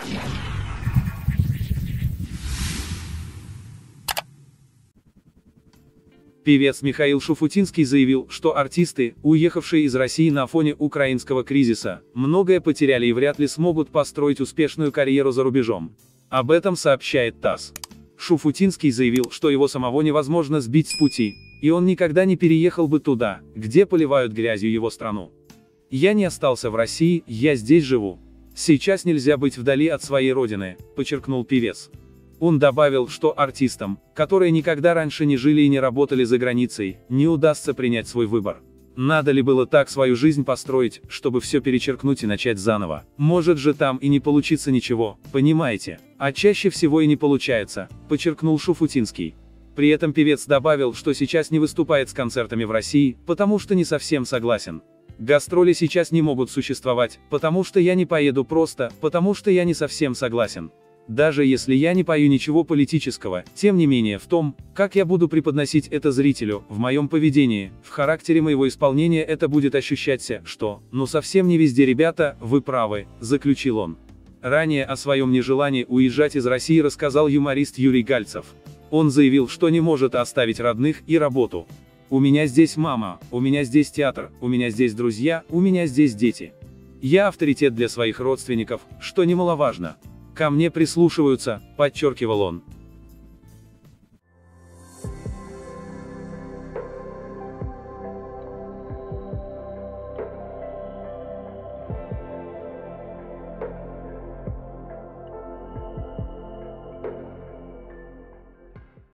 Певец Михаил Шуфутинский заявил, что артисты, уехавшие из России на фоне украинского кризиса, многое потеряли и вряд ли смогут построить успешную карьеру за рубежом. Об этом сообщает ТАСС. Шуфутинский заявил, что его самого невозможно сбить с пути, и он никогда не переехал бы туда, где поливают грязью его страну. «Я не остался в России, я здесь живу. Сейчас нельзя быть вдали от своей родины», – подчеркнул певец. Он добавил, что артистам, которые никогда раньше не жили и не работали за границей, не удастся принять свой выбор. Надо ли было так свою жизнь построить, чтобы все перечеркнуть и начать заново? Может же там и не получится ничего, понимаете? А чаще всего и не получается, подчеркнул Шуфутинский. При этом певец добавил, что сейчас не выступает с концертами в России, потому что не совсем согласен. Гастроли сейчас не могут существовать, потому что я не поеду просто, потому что я не совсем согласен. Даже если я не пою ничего политического, тем не менее в том, как я буду преподносить это зрителю, в моем поведении, в характере моего исполнения это будет ощущаться, что, ну совсем не везде, ребята, вы правы, заключил он. Ранее о своем нежелании уезжать из России рассказал юморист Юрий Гальцев. Он заявил, что не может оставить родных и работу. «У меня здесь мама, у меня здесь театр, у меня здесь друзья, у меня здесь дети. Я авторитет для своих родственников, что немаловажно. Ко мне прислушиваются», – подчеркивал он.